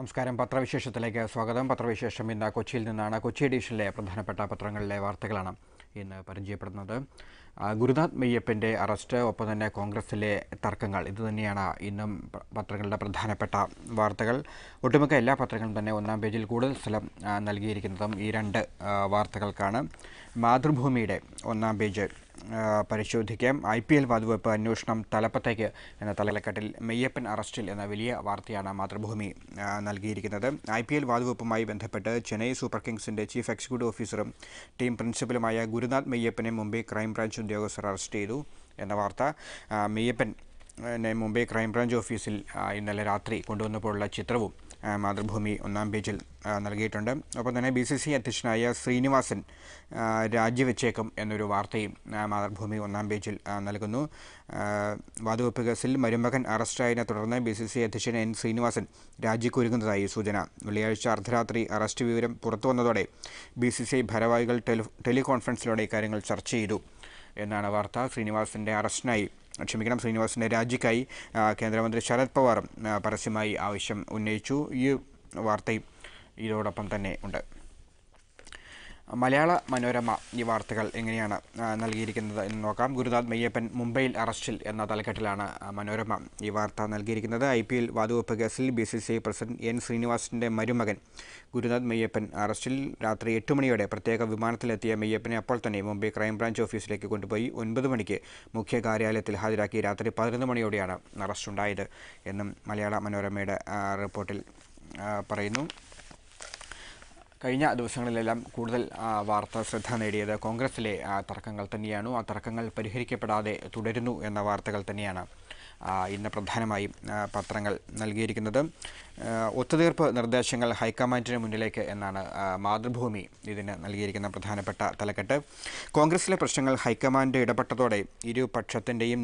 നമസ്കാരം. പത്രവിശേഷത്തിലേക്ക് സ്വാഗതം. പത്രവിശേഷം ഇന്ന് കൊച്ചിയിൽ നിന്നാണ്. കൊച്ചി എഡിഷനിലെ പ്രധാനപ്പെട്ട പത്രങ്ങളിലെ വാർത്തകളാണ് ഇന്ന് പരിചയപ്പെടുന്നത്. ഗുരുനാഥ് മെയ്യപ്പൻ്റെ അറസ്റ്റ്, ഒപ്പം തന്നെ കോൺഗ്രസിലെ തർക്കങ്ങൾ, ഇതുതന്നെയാണ് ഇന്നും പത്രങ്ങളുടെ പ്രധാനപ്പെട്ട വാർത്തകൾ. ഒട്ടുമിക്ക എല്ലാ പത്രങ്ങളും തന്നെ ഒന്നാം പേജിൽ കൂടുതൽ സ്ഥലം നൽകിയിരിക്കുന്നതും ഈ രണ്ട് വാർത്തകൾക്കാണ്. മാതൃഭൂമിയുടെ ഒന്നാം പേജ് പരിശോധിക്കാം. IPL വാതുവെപ്പ് അന്വേഷണം തലപ്പത്തേക്ക് എന്ന തലക്കെട്ടിൽ മെയ്യപ്പൻ അറസ്റ്റിൽ എന്ന വലിയ വാർത്തയാണ് മാതൃഭൂമി നൽകിയിരിക്കുന്നത്. IPL വാതുവെപ്പുമായി ബന്ധപ്പെട്ട് ചെന്നൈ സൂപ്പർ കിങ്സിൻ്റെ ചീഫ് എക്സിക്യൂട്ടീവ് ഓഫീസറും ടീം പ്രിൻസിപ്പലുമായ ഗുരുനാഥ് മെയ്യപ്പനെ മുംബൈ ക്രൈംബ്രാഞ്ച് ഉദ്യോഗസ്ഥർ അറസ്റ്റ് ചെയ്തു എന്ന വാർത്ത. മെയ്യപ്പൻ മുംബൈ ക്രൈംബ്രാഞ്ച് ഓഫീസിൽ ഇന്നലെ രാത്രി കൊണ്ടുവന്നപ്പോഴുള്ള ചിത്രവും മാതൃഭൂമി ഒന്നാം പേജിൽ നൽകിയിട്ടുണ്ട്. ഒപ്പം തന്നെ BCCI അധ്യക്ഷനായ ശ്രീനിവാസൻ രാജിവെച്ചേക്കും എന്നൊരു വാർത്തയും മാതൃഭൂമി ഒന്നാം പേജിൽ നൽകുന്നു. വാതുവെപ്പ് കേസിൽ മരുമകൻ അറസ്റ്റായതിനെ തുടർന്ന് BCCI അധ്യക്ഷൻ N. ശ്രീനിവാസൻ രാജിക്കൊരുങ്ങുന്നതായി സൂചന. വെള്ളിയാഴ്ച അർദ്ധരാത്രി അറസ്റ്റ് വിവരം പുറത്തുവന്നതോടെ BCCI ഭാരവാഹികൾ ടെലികോൺഫറൻസിലൂടെ ഇക്കാര്യങ്ങൾ ചർച്ച ചെയ്തു എന്നാണ് വാർത്ത. ശ്രീനിവാസിൻ്റെ രാജിക്കായി കേന്ദ്രമന്ത്രി ശരത് പവാറും പരസ്യമായി ആവശ്യം ഉന്നയിച്ചു. ഈ വാർത്തയും ഇതോടൊപ്പം തന്നെ ഉണ്ട്. മലയാള മനോരമ ഈ വാർത്തകൾ എങ്ങനെയാണ് നൽകിയിരിക്കുന്നത് എന്ന് നോക്കാം. ഗുരുനാഥ് മെയ്യപ്പൻ മുംബൈയിൽ അറസ്റ്റിൽ എന്ന തലക്കെട്ടിലാണ് മനോരമ ഈ വാർത്ത നൽകിയിരിക്കുന്നത്. IPL വാതുവെപ്പ് കേസിൽ BCCI പ്രസിഡന്റ് N. ശ്രീനിവാസിൻ്റെ മരുമകൻ ഗുരുനാഥ് മെയ്യപ്പൻ അറസ്റ്റിൽ. രാത്രി 8 മണിയോടെ പ്രത്യേക വിമാനത്തിലെത്തിയ മെയ്യപ്പനെ അപ്പോൾ തന്നെ മുംബൈ ക്രൈംബ്രാഞ്ച് ഓഫീസിലേക്ക് കൊണ്ടുപോയി 9 മണിക്ക് മുഖ്യ കാര്യാലയത്തിൽ ഹാജരാക്കി. രാത്രി 11 മണിയോടെയാണ് അറസ്റ്റുണ്ടായത് എന്നും മലയാള മനോരമയുടെ റിപ്പോർട്ടിൽ പറയുന്നു. കഴിഞ്ഞ ദിവസങ്ങളിലെല്ലാം കൂടുതൽ വാർത്ത ശ്രദ്ധ നേടിയത് കോൺഗ്രസിലെ തർക്കങ്ങൾ തന്നെയാണ്. ആ തർക്കങ്ങൾ പരിഹരിക്കപ്പെടാതെ തുടരുന്നു എന്ന വാർത്തകൾ തന്നെയാണ് ഇന്ന് പ്രധാനമായും പത്രങ്ങൾ നൽകിയിരിക്കുന്നത്. ഒത്തുതീർപ്പ് നിർദ്ദേശങ്ങൾ ഹൈക്കമാൻഡിന് മുന്നിലേക്ക് എന്നാണ് മാതൃഭൂമി ഇതിന് നൽകിയിരിക്കുന്ന പ്രധാനപ്പെട്ട തലക്കെട്ട്. കോൺഗ്രസിലെ പ്രശ്നങ്ങൾ ഹൈക്കമാൻഡ് ഇടപെട്ടതോടെ ഇരുപക്ഷത്തിൻ്റെയും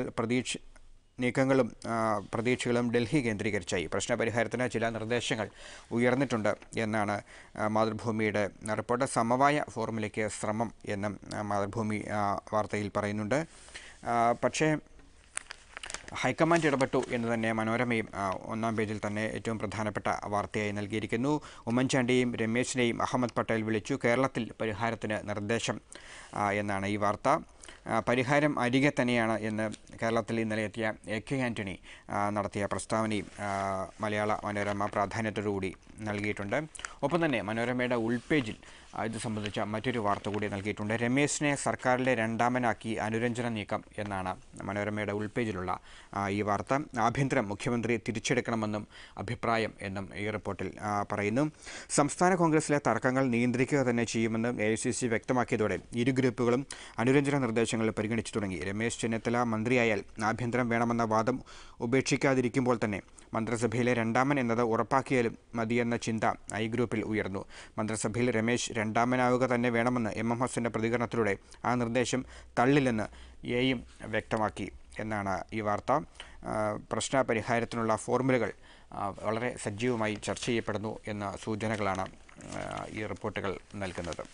നീക്കങ്ങളും പ്രതീക്ഷകളും ഡൽഹി കേന്ദ്രീകരിച്ചായി. പ്രശ്നപരിഹാരത്തിന് ചില നിർദ്ദേശങ്ങൾ ഉയർന്നിട്ടുണ്ട് എന്നാണ് മാതൃഭൂമിയുടെ റിപ്പോർട്ട്. സമവായ ഫോർമുലയ്ക്ക് ശ്രമം എന്നും മാതൃഭൂമി വാർത്തയിൽ പറയുന്നുണ്ട്. പക്ഷേ ഹൈക്കമാൻഡ് ഇടപെട്ടു എന്ന് തന്നെ മനോരമയും ഒന്നാം പേജിൽ തന്നെ ഏറ്റവും പ്രധാനപ്പെട്ട വാർത്തയായി നൽകിയിരിക്കുന്നു. ഉമ്മൻചാണ്ടിയെയും രമേശിനെയും അഹമ്മദ് പട്ടേൽ വിളിച്ചു. കേരളത്തിൽ പരിഹാരത്തിന് നിർദ്ദേശം എന്നാണ് ഈ വാർത്ത. പരിഹാരം അരികെ തന്നെയാണ് എന്ന് കേരളത്തിൽ ഇന്നലെ എത്തിയ AK ആൻ്റണി നടത്തിയ പ്രസ്താവനയും മലയാള മനോരമ പ്രാധാന്യത്തോടുകൂടി നൽകിയിട്ടുണ്ട്. ഒപ്പം തന്നെ മനോരമയുടെ ഉൾപേജിൽ ഇത് സംബന്ധിച്ച മറ്റൊരു വാർത്ത കൂടി നൽകിയിട്ടുണ്ട്. രമേശിനെ സർക്കാരിലെ രണ്ടാമനാക്കി അനുരഞ്ജന നീക്കം എന്നാണ് മനോരമയുടെ ഉൾപേജിലുള്ള ഈ വാർത്ത. ആഭ്യന്തരം മുഖ്യമന്ത്രി തിരിച്ചെടുക്കണമെന്നും അഭിപ്രായം എന്നും ഈ റിപ്പോർട്ടിൽ പറയുന്നു. സംസ്ഥാന കോൺഗ്രസിലെ തർക്കങ്ങൾ നിയന്ത്രിക്കുക തന്നെ ചെയ്യുമെന്ന് AICC വ്യക്തമാക്കിയതോടെ ഇരു ഗ്രൂപ്പുകളും അനുരഞ്ജന നിർദ്ദേശങ്ങൾ പരിഗണിച്ചു തുടങ്ങി. രമേശ് ചെന്നിത്തല മന്ത്രിയായാൽ ആഭ്യന്തരം വേണമെന്ന വാദം ഉപേക്ഷിക്കാതിരിക്കുമ്പോൾ തന്നെ മന്ത്രിസഭയിലെ രണ്ടാമൻ എന്നത് ഉറപ്പാക്കിയാലും മതിയെന്ന ചിന്ത I ഗ്രൂപ്പിൽ ഉയർന്നു. മന്ത്രിസഭയിൽ രമേശ് രണ്ടാമനാവുക തന്നെ വേണമെന്ന് MMHന്റെ പ്രതികരണത്തിലൂടെ ആ നിർദ്ദേശം തള്ളില്ലെന്ന് എയും വ്യക്തമാക്കി എന്നാണ് ഈ വാർത്ത. പ്രശ്ന പരിഹാരത്തിനുള്ള ഫോർമുലകൾ വളരെ സജീവമായി ചർച്ച ചെയ്യപ്പെടുന്നു എന്ന സൂചനകളാണ് ഈ റിപ്പോർട്ടുകൾ നൽകുന്നത്.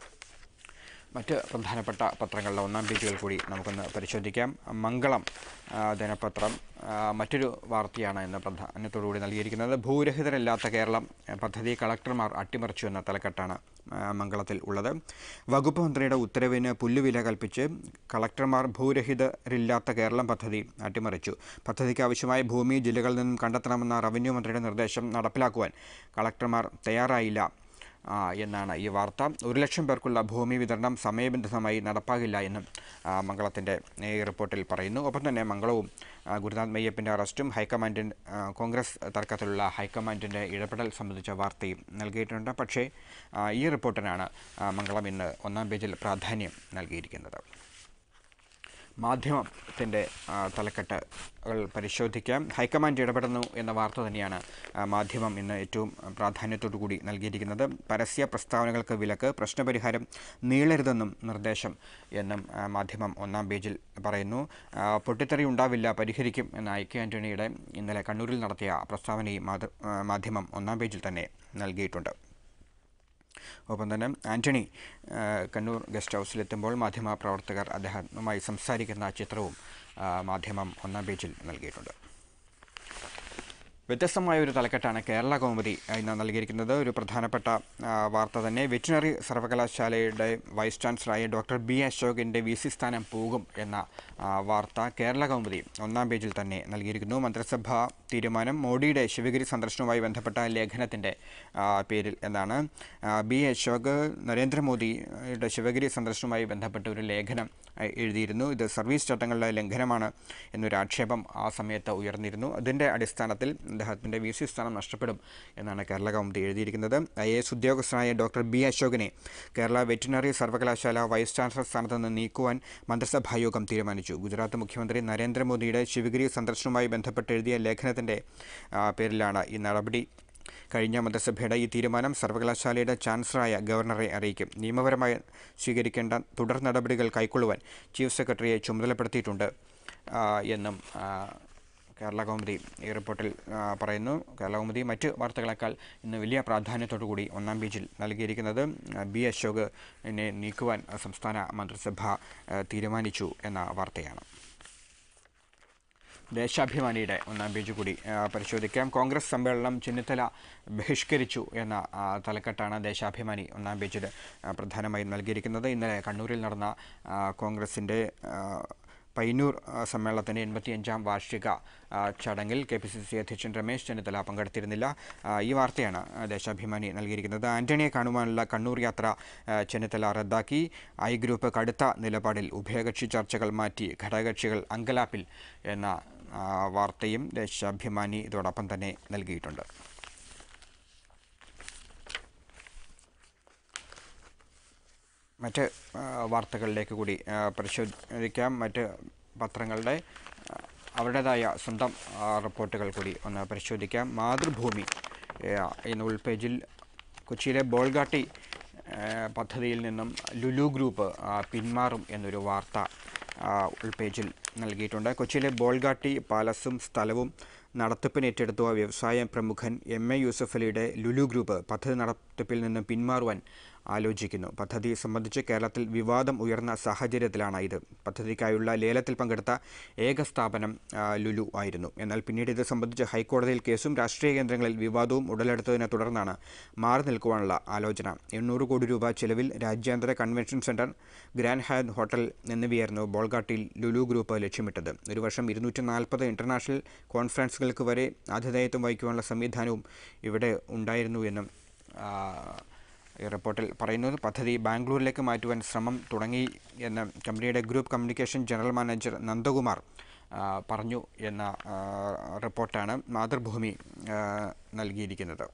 മറ്റ് പ്രധാനപ്പെട്ട പത്രങ്ങളുടെ ഒന്നാം പേജുകൾ കൂടി നമുക്കൊന്ന് പരിശോധിക്കാം. മംഗളം ദിനപത്രം മറ്റൊരു വാർത്തയാണ് ഇന്ന് പ്രാധാന്യത്തോടുകൂടി നൽകിയിരിക്കുന്നത്. ഭൂരഹിതരില്ലാത്ത കേരളം പദ്ധതി കളക്ടർമാർ അട്ടിമറിച്ചു എന്ന തലക്കെട്ടാണ് മംഗളത്തിൽ ഉള്ളത്. വകുപ്പ് മന്ത്രിയുടെ ഉത്തരവിന് പുല്ലുവില കൽപ്പിച്ച് കളക്ടർമാർ ഭൂരഹിതരില്ലാത്ത കേരളം പദ്ധതി അട്ടിമറിച്ചു. പദ്ധതിക്ക് ആവശ്യമായ ഭൂമി ജില്ലകളിൽ നിന്നും കണ്ടെത്തണമെന്ന റവന്യൂ മന്ത്രിയുടെ നിർദ്ദേശം നടപ്പിലാക്കുവാൻ കളക്ടർമാർ തയ്യാറായില്ല എന്നാണ് ഈ വാർത്ത. 1 ലക്ഷം പേർക്കുള്ള ഭൂമി വിതരണം സമയബന്ധിതമായി നടപ്പാകില്ല എന്നും മംഗളത്തിൻ്റെ ഈ റിപ്പോർട്ടിൽ പറയുന്നു. ഒപ്പം തന്നെ മംഗളവും ഗുരുനാഥ് മെയ്യപ്പൻ്റെ അറസ്റ്റും കോൺഗ്രസ് തർക്കത്തിലുള്ള ഹൈക്കമാൻഡിൻ്റെ ഇടപെടൽ സംബന്ധിച്ച വാർത്തയും നൽകിയിട്ടുണ്ട്. പക്ഷേ ഈ റിപ്പോർട്ടിനാണ് മംഗളം ഇന്ന് ഒന്നാം പേജിൽ പ്രാധാന്യം നൽകിയിരിക്കുന്നത്. മാധ്യമത്തിൻ്റെ തലക്കെട്ടുകൾ പരിശോധിക്കാം. ഹൈക്കമാൻഡ് ഇടപെടുന്നു എന്ന വാർത്ത തന്നെയാണ് മാധ്യമം ഇന്ന് ഏറ്റവും പ്രാധാന്യത്തോടു കൂടി നൽകിയിരിക്കുന്നത്. പരസ്യ പ്രസ്താവനകൾക്ക് വിലക്ക്, പ്രശ്നപരിഹാരം നീളരുതെന്നും നിർദ്ദേശം എന്നും മാധ്യമം ഒന്നാം പേജിൽ പറയുന്നു. പൊട്ടിത്തെറി ഉണ്ടാവില്ല, പരിഹരിക്കും എന്ന AK ആൻ്റണിയുടെ ഇന്നലെ കണ്ണൂരിൽ നടത്തിയ പ്രസ്താവനയും മാധ്യമം ഒന്നാം പേജിൽ തന്നെ നൽകിയിട്ടുണ്ട്. ഒപ്പം തന്നെ ആൻ്റണി കണ്ണൂർ ഗസ്റ്റ് ഹൗസിലെത്തുമ്പോൾ മാധ്യമപ്രവർത്തകർ അദ്ദേഹവുമായി സംസാരിക്കുന്ന ചിത്രവും മാധ്യമം ഒന്നാം പേജിൽ നൽകിയിട്ടുണ്ട്. വ്യത്യസ്തമായ ഒരു തലക്കെട്ടാണ് കേരള കൗമുദി ഇന്ന് നൽകിയിരിക്കുന്നത്. ഒരു പ്രധാനപ്പെട്ട വാർത്ത തന്നെ. വെറ്റിനറി സർവകലാശാലയുടെ വൈസ് ചാൻസലറായ ഡോക്ടർ ബി അശോകിൻ്റെ VC സ്ഥാനം പോകും എന്ന വാർത്ത കേരള കൗമുദി ഒന്നാം പേജിൽ തന്നെ നൽകിയിരിക്കുന്നു. മന്ത്രിസഭാ തീരുമാനം മോഡിയുടെ ശിവഗിരി സന്ദർശനവുമായി ബന്ധപ്പെട്ട ലേഖനത്തിൻ്റെ പേരിൽ എന്നാണ്. ബി അശോക് നരേന്ദ്രമോദിയുടെ ശിവഗിരി സന്ദർശനവുമായി ബന്ധപ്പെട്ട ഒരു ലേഖനം എഴുതിയിരുന്നു. ഇത് സർവീസ് ചട്ടങ്ങളുടെ ലംഘനമാണ് എന്നൊരു ആക്ഷേപം ആ സമയത്ത് ഉയർന്നിരുന്നു. അതിൻ്റെ അടിസ്ഥാനത്തിൽ അദ്ദേഹത്തിൻ്റെ VC സ്ഥാനം നഷ്ടപ്പെടും എന്നാണ് കേരള കൗമുദി എഴുതിയിരിക്കുന്നത്. IAS ഉദ്യോഗസ്ഥനായ ഡോക്ടർ ബി അശോകിനെ കേരള വെറ്റിനറി സർവകലാശാല വൈസ് ചാൻസലർ സ്ഥാനത്ത് നിന്ന് നീക്കുവാൻ മന്ത്രിസഭായോഗം തീരുമാനിച്ചു. ഗുജറാത്ത് മുഖ്യമന്ത്രി നരേന്ദ്രമോദിയുടെ ശിവഗിരി സന്ദർശനവുമായി ബന്ധപ്പെട്ട് എഴുതിയ ലേഖനത്തിൻ്റെ പേരിലാണ് ഈ നടപടി. കഴിഞ്ഞ മന്ത്രിസഭയുടെ ഈ തീരുമാനം സർവകലാശാലയുടെ ചാൻസലറായ ഗവർണറെ അറിയിക്കും. നിയമപരമായി സ്വീകരിക്കേണ്ട തുടർ നടപടികൾ കൈക്കൊള്ളുവാൻ ചീഫ് സെക്രട്ടറിയെ ചുമതലപ്പെടുത്തിയിട്ടുണ്ട് എന്നും കേരള കൗമുദി ഈ റിപ്പോർട്ടിൽ പറയുന്നു. കേരള കൗമുദി മറ്റ് വാർത്തകളെക്കാൾ ഇന്ന് വലിയ പ്രാധാന്യത്തോടു കൂടി ഒന്നാം പേജിൽ നൽകിയിരിക്കുന്നത് ബി അശോകിനെ നീക്കുവാൻ സംസ്ഥാന മന്ത്രിസഭ തീരുമാനിച്ചു എന്ന വാർത്തയാണ്. ദേശാഭിമാനിയുടെ ഒന്നാം പേജ് കൂടി പരിശോധിക്കാം. കോൺഗ്രസ് സമ്മേളനം ചെന്നിത്തല ബഹിഷ്കരിച്ചു എന്ന തലക്കെട്ടാണ് ദേശാഭിമാനി ഒന്നാം പേജിൽ പ്രധാനമായും നൽകിയിരിക്കുന്നത്. ഇന്നലെ കണ്ണൂരിൽ നടന്ന കോൺഗ്രസിൻ്റെ പയ്യന്നൂർ സമ്മേളനത്തിൻ്റെ 85ാം വാർഷിക ചടങ്ങിൽ KPCC അധ്യക്ഷൻ രമേശ് ചെന്നിത്തല പങ്കെടുത്തിരുന്നില്ല. ഈ വാർത്തയാണ് ദേശാഭിമാനി നൽകിയിരിക്കുന്നത്. ആന്റണിയെ കാണുവാനുള്ള കണ്ണൂർ യാത്ര ചെന്നിത്തല റദ്ദാക്കി. ഗ്രൂപ്പ് കടുത്ത നിലപാടിൽ, ഉഭയകക്ഷി ചർച്ചകൾ മാറ്റി, ഘടകകക്ഷികൾ അങ്കലാപ്പിൽ എന്ന വാർത്തയും ദേശാഭിമാനി ഇതോടൊപ്പം തന്നെ നൽകിയിട്ടുണ്ട്. മറ്റ് വാർത്തകളിലേക്ക് കൂടി പരിശോധിക്കാം. മറ്റ് പത്രങ്ങളുടെ അവരുടേതായ സ്വന്തം റിപ്പോർട്ടുകൾ കൂടി ഒന്ന് പരിശോധിക്കാം. മാതൃഭൂമി ഇന്ന് ഉൾപേജിൽ കൊച്ചിയിലെ ബോൾഗാട്ടി പദ്ധതിയിൽ നിന്നും ലുലു ഗ്രൂപ്പ് പിന്മാറും എന്നൊരു വാർത്ത ഉൾപേജിൽ നൽകിയിട്ടുണ്ട്. കൊച്ചിയിലെ ബോൾഗാട്ടി പാലസും സ്ഥലവും നടത്തിപ്പിന് ഏറ്റെടുത്ത വ്യവസായ പ്രമുഖൻ MA യൂസഫ് അലിയുടെ ലുലു ഗ്രൂപ്പ് പദ്ധതി നടത്തിപ്പിൽ നിന്ന് പിന്മാറുവാൻ ആലോചിക്കുന്നു. പദ്ധതി സംബന്ധിച്ച് കേരളത്തിൽ വിവാദം ഉയർന്ന സാഹചര്യത്തിലാണ് ഇത്. പദ്ധതിക്കായുള്ള ലേലത്തിൽ പങ്കെടുത്ത ഏക സ്ഥാപനം ലുലു ആയിരുന്നു. എന്നാൽ പിന്നീട് ഇത് സംബന്ധിച്ച് ഹൈക്കോടതിയിൽ കേസും രാഷ്ട്രീയ കേന്ദ്രങ്ങളിൽ വിവാദവും ഉടലെടുത്തതിനെ തുടർന്നാണ് മാറി നിൽക്കുവാനുള്ള ആലോചന. 800 കോടി രൂപ ചെലവിൽ രാജ്യാന്തര convention centre, grand Hyatt hotel എന്നിവയായിരുന്നു ബോൾഗാട്ടിയിൽ ലുലു ഗ്രൂപ്പ് ലക്ഷ്യമിട്ടത്. ഒരു വർഷം 240 ഇൻ്റർനാഷണൽ കോൺഫറൻസുകൾക്ക് വരെ ആതിഥേയത്വം വഹിക്കുവാനുള്ള സംവിധാനവും ഇവിടെ ഉണ്ടായിരുന്നു എന്നും ഈ റിപ്പോർട്ടിൽ പറയുന്നത്. പദ്ധതി ബാംഗ്ലൂരിലേക്ക് മാറ്റുവാൻ ശ്രമം തുടങ്ങി എന്ന് കമ്പനിയുടെ group communication general manager Nandakumar പറഞ്ഞു എന്ന റിപ്പോർട്ടാണ് മാതൃഭൂമി നൽകിയിരിക്കുന്നത്.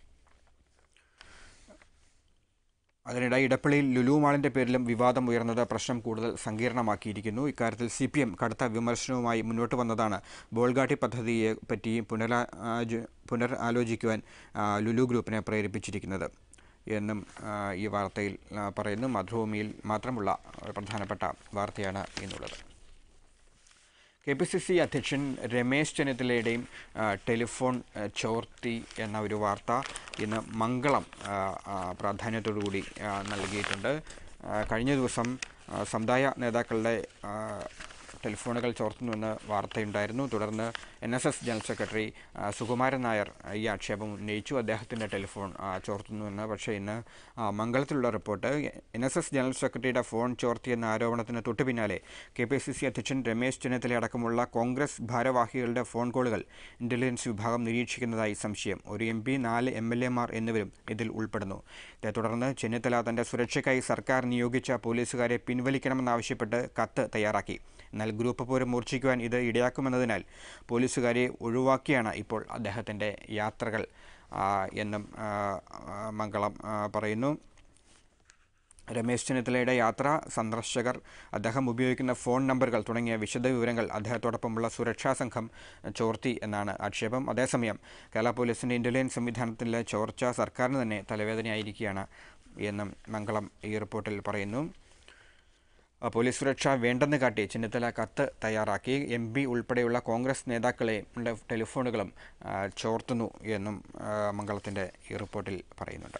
അതിനിടെ ഇടപ്പള്ളിയിൽ ലുലു മാളിൻ്റെ പേരിലും വിവാദം ഉയർന്നത് പ്രശ്നം കൂടുതൽ സങ്കീർണമാക്കിയിരിക്കുന്നു. ഇക്കാര്യത്തിൽ CPM കടുത്ത വിമർശനവുമായി മുന്നോട്ട് വന്നതാണ് ബോൾഗാട്ടി പദ്ധതിയെ പറ്റി പുനരാലോചിക്കുവാൻ ലുലു ഗ്രൂപ്പിനെ പ്രേരിപ്പിച്ചിരിക്കുന്നത് എന്നും ഈ വാർത്തയിൽ പറയുന്നു. മാതൃഭൂമിയിൽ മാത്രമുള്ള പ്രധാനപ്പെട്ട വാർത്തയാണ് ഇന്നുള്ളത്. KPCC അധ്യക്ഷൻ രമേശ് ചെന്നിത്തലയുടെയും ടെലിഫോൺ ചോർത്തി എന്ന ഒരു വാർത്ത ഇന്ന് മംഗളം പ്രാധാന്യത്തോടുകൂടി നൽകിയിട്ടുണ്ട്. കഴിഞ്ഞ ദിവസം സമുദായ നേതാക്കളുടെ ടെലിഫോണുകൾ ചോർത്തുന്നുവെന്ന് വാർത്തയുണ്ടായിരുന്നു. തുടർന്ന് NSS general secretary Sukumaran Nair ഈ ആക്ഷേപം ഉന്നയിച്ചു. അദ്ദേഹത്തിൻ്റെ ടെലിഫോൺ ചോർത്തുന്നുവെന്ന്. പക്ഷേ ഇന്ന് മംഗളത്തിലുള്ള റിപ്പോർട്ട് NSS ജനറൽ സെക്രട്ടറിയുടെ ഫോൺ ചോർത്തിയെന്ന ആരോപണത്തിന് തൊട്ടു പിന്നാലെ KPCC അധ്യക്ഷൻ രമേശ് ചെന്നിത്തല അടക്കമുള്ള കോൺഗ്രസ് ഭാരവാഹികളുടെ ഫോൺ കോളുകൾ ഇൻ്റലിജൻസ് വിഭാഗം നിരീക്ഷിക്കുന്നതായി സംശയം. ഒരു MP, 4 MLA മാർ എന്നിവരും ഇതിൽ ഉൾപ്പെടുന്നു. ഇതേ തുടർന്ന് ചെന്നിത്തല തൻ്റെ സുരക്ഷയ്ക്കായി സർക്കാർ നിയോഗിച്ച പോലീസുകാരെ പിൻവലിക്കണമെന്നാവശ്യപ്പെട്ട് കത്ത് തയ്യാറാക്കി. എന്നാൽ ഗ്രൂപ്പ് പോരും മൂർച്ഛിക്കുവാൻ ഇത് ഇടയാക്കുമെന്നതിനാൽ പോലീസുകാരെ ഒഴിവാക്കിയാണ് ഇപ്പോൾ അദ്ദേഹത്തിൻ്റെ യാത്രകൾ എന്നും മംഗളം പറയുന്നു. രമേശ് ചെന്നിത്തലയുടെ യാത്ര, സന്ദർശകർ, അദ്ദേഹം ഉപയോഗിക്കുന്ന ഫോൺ നമ്പറുകൾ തുടങ്ങിയ വിശദവിവരങ്ങൾ അദ്ദേഹത്തോടൊപ്പമുള്ള സുരക്ഷാ സംഘം ചോർത്തി എന്നാണ് ആക്ഷേപം. അതേസമയം കേരള പോലീസിൻ്റെ ഇൻ്റലിജൻസ് സംവിധാനത്തിലെ ചോർച്ച സർക്കാരിന് തന്നെ തലവേദനയായിരിക്കുകയാണ് എന്നും മംഗളം ഈ റിപ്പോർട്ടിൽ പറയുന്നു. പോലീസ് സുരക്ഷ വേണ്ടെന്ന് കാട്ടി ചെന്നിത്തല കത്ത് തയ്യാറാക്കി. MP ഉൾപ്പെടെയുള്ള കോൺഗ്രസ് നേതാക്കളെ ടെലിഫോണുകളും ചോർത്തുന്നു എന്നും മംഗളത്തിൻ്റെ ഈ റിപ്പോർട്ടിൽ പറയുന്നുണ്ട്.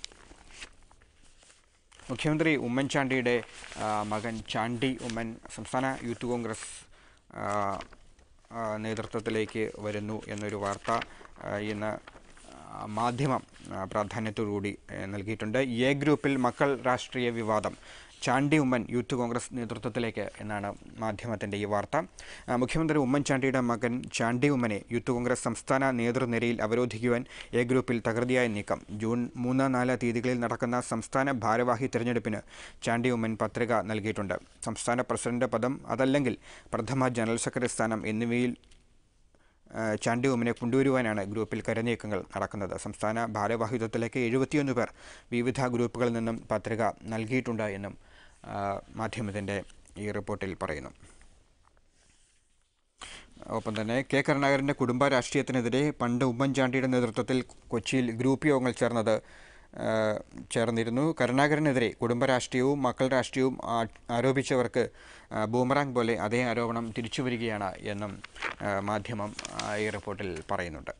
മുഖ്യമന്ത്രി ഉമ്മൻചാണ്ടിയുടെ മകൻ ചാണ്ടി ഉമ്മൻ സംസ്ഥാന യൂത്ത് കോൺഗ്രസ് നേതൃത്വത്തിലേക്ക് വരുന്നു എന്നൊരു വാർത്ത ഇന്ന് മാധ്യമം പ്രാധാന്യത്തോടുകൂടി നൽകിയിട്ടുണ്ട്. എ ഗ്രൂപ്പിൽ മക്കൾ രാഷ്ട്രീയ വിവാദം, ചാണ്ടി ഉമ്മൻ യൂത്ത് കോൺഗ്രസ് നേതൃത്വത്തിലേക്ക് എന്നാണ് മാധ്യമത്തിൻ്റെ ഈ വാർത്ത. മുഖ്യമന്ത്രി ഉമ്മൻചാണ്ടിയുടെ മകൻ ചാണ്ടി ഉമ്മനെ യൂത്ത് കോൺഗ്രസ് സംസ്ഥാന നേതൃനിരയിൽ അവരോധിക്കുവാൻ എ ഗ്രൂപ്പിൽ തകൃതിയായ നീക്കം. ജൂൺ 3-4 തീയതികളിൽ നടക്കുന്ന സംസ്ഥാന ഭാരവാഹി തിരഞ്ഞെടുപ്പിന് ചാണ്ടി ഉമ്മൻ പത്രിക നൽകിയിട്ടുണ്ട്. സംസ്ഥാന പ്രസിഡന്റ് പദം അതല്ലെങ്കിൽ പ്രഥമ ജനറൽ സെക്രട്ടറി സ്ഥാനം എന്നിവയിൽ ചാണ്ടി ഉമ്മനെ കൊണ്ടുവരുവാനാണ് ഗ്രൂപ്പിൽ കരനീക്കങ്ങൾ നടക്കുന്നത്. സംസ്ഥാന ഭാരവാഹിത്വത്തിലേക്ക് 71 പേർ വിവിധ ഗ്രൂപ്പുകളിൽ നിന്നും പത്രിക നൽകിയിട്ടുണ്ട് എന്നും മാധ്യമത്തിൻ്റെ ഈ റിപ്പോർട്ടിൽ പറയുന്നു. ഒപ്പം തന്നെ കെ കരുണാകരൻ്റെ കുടുംബ രാഷ്ട്രീയത്തിനെതിരെ പണ്ട് ഉമ്മൻചാണ്ടിയുടെ നേതൃത്വത്തിൽ കൊച്ചിയിൽ ഗ്രൂപ്പ് യോഗങ്ങൾ ചേർന്നിരുന്നു. കരുണാകരനെതിരെ കുടുംബ രാഷ്ട്രീയവും മക്കൾ രാഷ്ട്രീയവും ആരോപിച്ചവർക്ക് ബൂമറാങ് പോലെ അതേ ആരോപണം തിരിച്ചു വരികയാണ് എന്നും മാധ്യമം ഈ റിപ്പോർട്ടിൽ പറയുന്നുണ്ട്.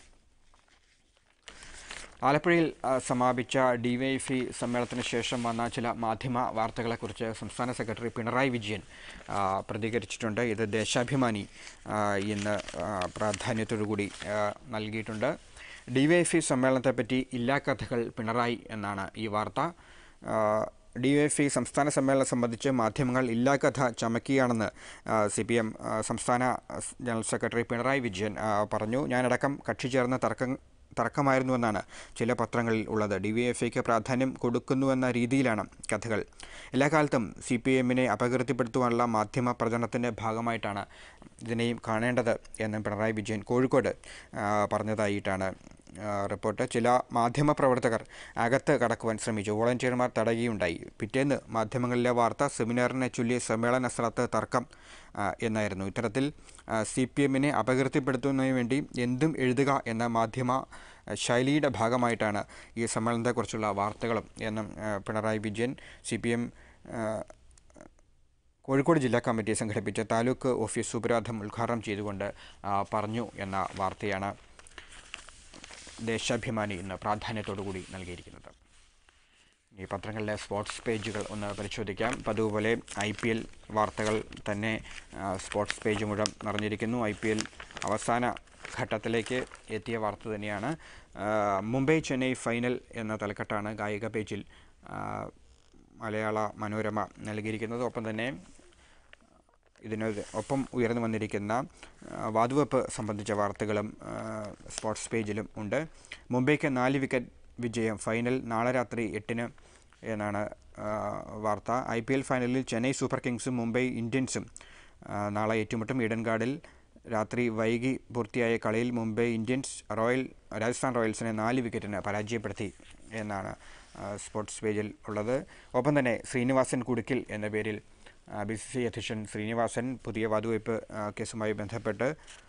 ആലപ്പുഴയിൽ സമാപിച്ച DYFI സമ്മേളനത്തിന് ശേഷം വന്ന ചില മാധ്യമ വാർത്തകളെക്കുറിച്ച് സംസ്ഥാന സെക്രട്ടറി പിണറായി വിജയൻ പ്രതികരിച്ചിട്ടുണ്ട്. ഇത് ദേശാഭിമാനി ഇന്ന് പ്രാധാന്യത്തോടുകൂടി നൽകിയിട്ടുണ്ട്. DYFI സമ്മേളനത്തെപ്പറ്റി ഇല്ലാ കഥകൾ പിണറായി എന്നാണ് ഈ വാർത്ത. DYFI സംസ്ഥാന സമ്മേളനം സംബന്ധിച്ച് മാധ്യമങ്ങൾ ഇല്ലാ കഥ ചമക്കുകയാണെന്ന് CPM സംസ്ഥാന ജനറൽ സെക്രട്ടറി പിണറായി വിജയൻ പറഞ്ഞു. ഞാനടക്കം കക്ഷി ചേർന്ന തർക്കമായിരുന്നുവെന്നാണ് ചില പത്രങ്ങളിൽ ഉള്ളത്. DYFIക്ക് പ്രാധാന്യം കൊടുക്കുന്നുവെന്ന രീതിയിലാണ് കഥകൾ. എല്ലാ കാലത്തും CPMനെ അപകീർത്തിപ്പെടുത്തുവാനുള്ള മാധ്യമ പ്രചരണത്തിൻ്റെ ഭാഗമായിട്ടാണ് ഇതിനെയും കാണേണ്ടത് എന്ന് പിണറായി വിജയൻ കോഴിക്കോട് പറഞ്ഞതായിട്ടാണ് റിപ്പോർട്ട്. ചില മാധ്യമപ്രവർത്തകർ അകത്ത് കടക്കുവാൻ ശ്രമിച്ചു. വോളണ്ടിയർമാർ തടയുകയുണ്ടായി. പിറ്റേന്ന് മാധ്യമങ്ങളിലെ വാർത്ത സെമിനാറിനെ ചൊല്ലി സമ്മേളന സ്ഥലത്ത് തർക്കം എന്നായിരുന്നു. ഇത്തരത്തിൽ CPMനെ അപകീർത്തിപ്പെടുത്തുന്നതിന് വേണ്ടി എന്തും എഴുതുക എന്ന മാധ്യമ ശൈലിയുടെ ഭാഗമായിട്ടാണ് ഈ സമ്മേളനത്തെക്കുറിച്ചുള്ള വാർത്തകളും എന്നും പിണറായി വിജയൻ CPM കോഴിക്കോട് ജില്ലാ കമ്മിറ്റി സംഘടിപ്പിച്ച താലൂക്ക് ഓഫീസ് ഉപരോധം ഉദ്ഘാടനം ചെയ്തുകൊണ്ട് പറഞ്ഞു എന്ന വാർത്തയാണ് ദേശാഭിമാനി ഇന്ന് പ്രാധാന്യത്തോടുകൂടി നൽകിയിരിക്കുന്നത്. ഈ പത്രങ്ങളിലെ സ്പോർട്സ് പേജുകൾ ഒന്ന് പരിശോധിക്കാം. പതിവുപോലെ IPL വാർത്തകൾ തന്നെ സ്പോർട്സ് പേജ് മുഴുവൻ നിറഞ്ഞിരിക്കുന്നു. IPL അവസാന ഘട്ടത്തിലേക്ക് എത്തിയ വാർത്ത തന്നെയാണ്. മുംബൈ ചെന്നൈ ഫൈനൽ എന്ന തലക്കെട്ടാണ് കായിക പേജിൽ മലയാള മനോരമ നൽകിയിരിക്കുന്നത്. ഒപ്പം തന്നെ ഇതിനൊപ്പം ഉയർന്നു വന്നിരിക്കുന്ന വാതുവെപ്പ് സംബന്ധിച്ച വാർത്തകളും സ്പോർട്സ് പേജിലും ഉണ്ട്. മുംബൈക്ക് 4 വിക്കറ്റ് വിജയം, ഫൈനൽ നാളെ രാത്രി 8 എന്നാണ് വാർത്ത. IPL ഫൈനലിൽ ചെന്നൈ സൂപ്പർ കിങ്സും മുംബൈ ഇന്ത്യൻസും നാളെ ഏറ്റുമുട്ടും. ഈഡൻ ഗാർഡിൽ രാത്രി വൈകി പൂർത്തിയായ കളിയിൽ മുംബൈ ഇന്ത്യൻസ് രാജസ്ഥാൻ റോയൽസിനെ 4 വിക്കറ്റിന് പരാജയപ്പെടുത്തി എന്നാണ് സ്പോർട്സ് പേജിൽ ഉള്ളത്. ഒപ്പം തന്നെ ശ്രീനിവാസൻ കുടുക്കിൽ എന്ന പേരിൽ BCCI അധ്യക്ഷൻ ശ്രീനിവാസൻ പുതിയ വാതുവയ്പ് കേസുമായി ബന്ധപ്പെട്ട്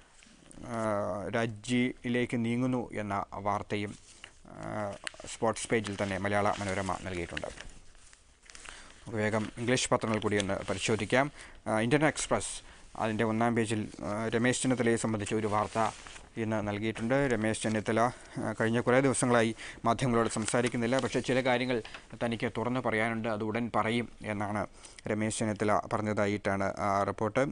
രാജിയിലേക്ക് നീങ്ങുന്നു എന്ന വാർത്തയും സ്പോർട്സ് പേജിൽ തന്നെ മലയാള മനോരമ നൽകിയിട്ടുണ്ട്. വേഗം ഇംഗ്ലീഷ് പത്രങ്ങൾ കൂടി ഒന്ന് പരിശോധിക്കാം. ഇന്ത്യൻ എക്സ്പ്രസ് അതിൻ്റെ 1-ാം പേജിൽ രമേശ് ചെന്നിത്തലയെ സംബന്ധിച്ച ഒരു വാർത്ത ഇന്ന് നൽകിയിട്ടുണ്ട്. രമേശ് ചെന്നിത്തല കഴിഞ്ഞ കുറേ ദിവസങ്ങളായി മാധ്യമങ്ങളോട് സംസാരിക്കുന്നില്ല. പക്ഷേ ചില കാര്യങ്ങൾ തനിക്ക് തുറന്നു പറയാനുണ്ട്, അത് ഉടൻ പറയും എന്നാണ് രമേശ് ചെന്നിത്തല പറഞ്ഞതായിട്ടാണ് report.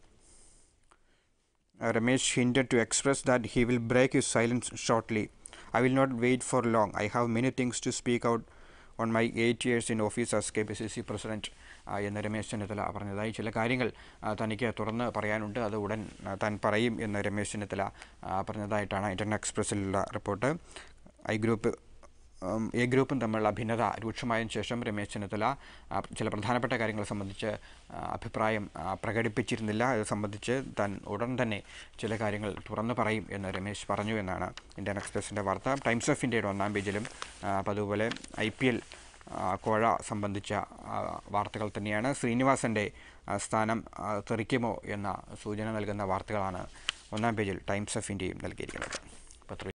Ramesh hinted to express that he will break his silence shortly. I will not wait for long. I have many things to speak out on my 8 years in office as KPCC president എന്ന് രമേശ് ചെന്നിത്തല പറഞ്ഞതായി. ചില കാര്യങ്ങൾ തനിക്ക് തുറന്ന് പറയാനുണ്ട്, അത് ഉടൻ താൻ പറയും എന്ന് രമേശ് ചെന്നിത്തല പറഞ്ഞതായിട്ടാണ് ഇന്ത്യൻ എക്സ്പ്രസ്സിലുള്ള റിപ്പോർട്ട്. എ ഗ്രൂപ്പും തമ്മിലുള്ള ഭിന്നത രൂക്ഷമായതിനു ശേഷം രമേശ് ചെന്നിത്തല ചില പ്രധാനപ്പെട്ട കാര്യങ്ങളെ സംബന്ധിച്ച് അഭിപ്രായം പ്രകടിപ്പിച്ചിരുന്നില്ല. ഇത് സംബന്ധിച്ച് താൻ ഉടൻ തന്നെ ചില കാര്യങ്ങൾ തുറന്നു പറയും എന്ന് രമേശ് പറഞ്ഞു എന്നാണ് ഇന്ത്യൻ എക്സ്പ്രസിൻ്റെ വാർത്ത. ടൈംസ് ഓഫ് ഇന്ത്യയുടെ 1-ാം പേജിലും അതുപോലെ IPL കോഴ സംബന്ധിച്ച വാർത്തകൾ തന്നെയാണ്. ശ്രീനിവാസൻ്റെ സ്ഥാനം തെറിക്കുമോ എന്ന സൂചന നൽകുന്ന വാർത്തകളാണ് 1-ാം പേജിൽ ടൈംസ് ഓഫ് ഇന്ത്യയും നൽകിയിരിക്കുന്നത്.